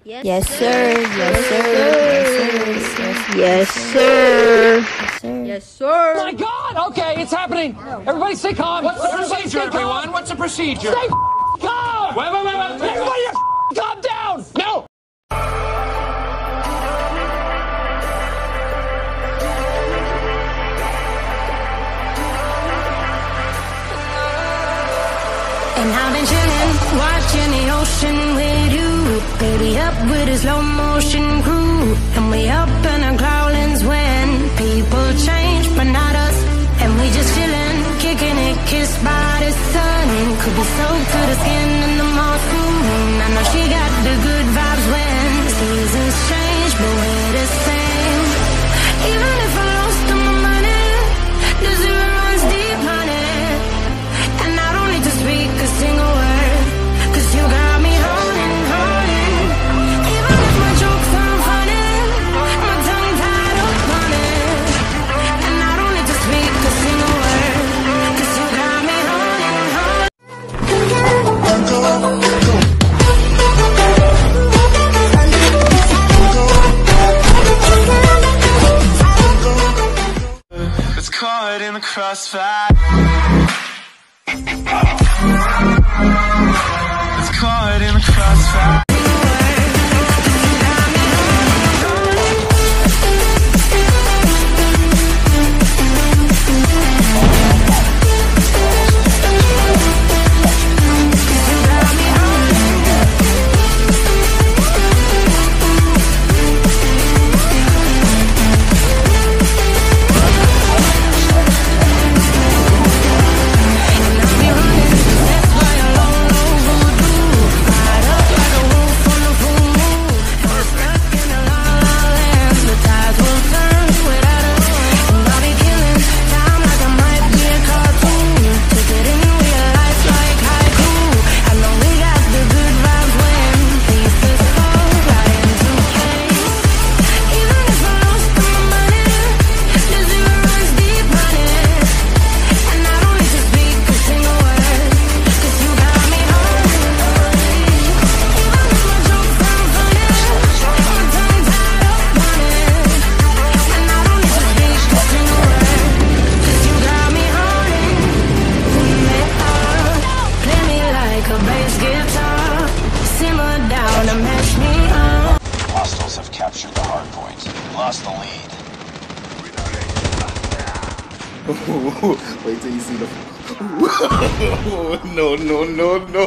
Yes, sir. Yes, sir. Yes, sir. Yes, sir. My God! Okay, it's happening. Everybody stay calm. What's the procedure, everyone? What's the procedure? Stay calm! Wait. Everybody calm down! No! And I've been chillin', watching the ocean with you. Baby up with a slow motion crew. And we up in our growlings when people change, but not us. And we just chillin', kicking it, kissed by the sun. Could be soaked to the skin in the moss room. I know she got the good vibes when seasons change, but we're the same. Even if I lost all my money, the zero runs deep, honey. And I don't need to speak a single word, 'cause you got me holding. Even if my jokes aren't funny, my tongue tied up on it. And I don't need to speak a single word, 'cause you got me holding. It's caught in the crossfire. It's caught in the crossfire. Hostiles have captured the hard point. Lost the lead. Wait till you see the. No.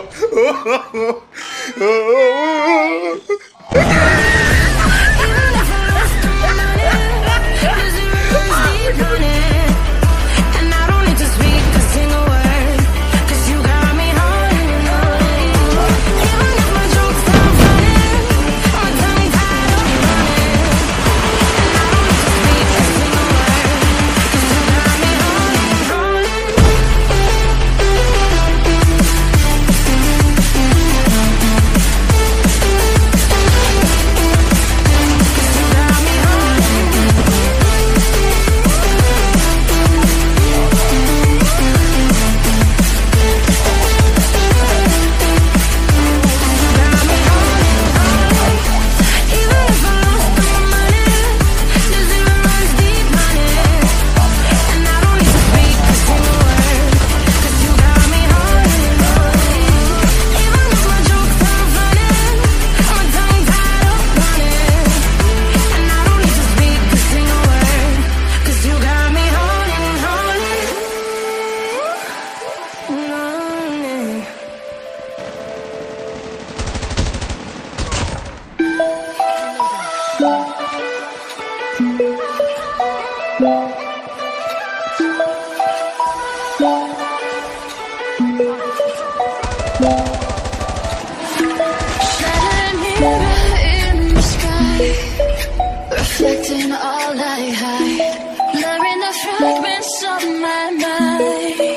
Reflecting all I hide, blurring the fragments of my mind.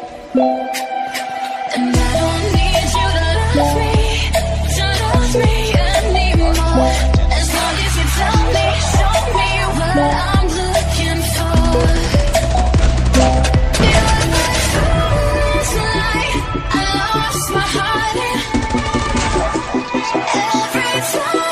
And I don't need you to love me anymore. As long as you tell me, show me what I'm looking for. You're my first light, I lost my heart in every time.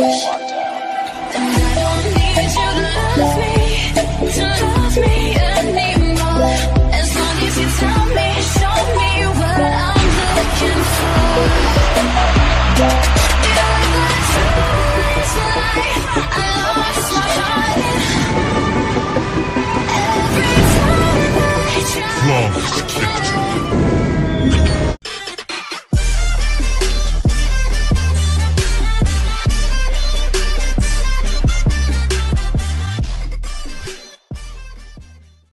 Watch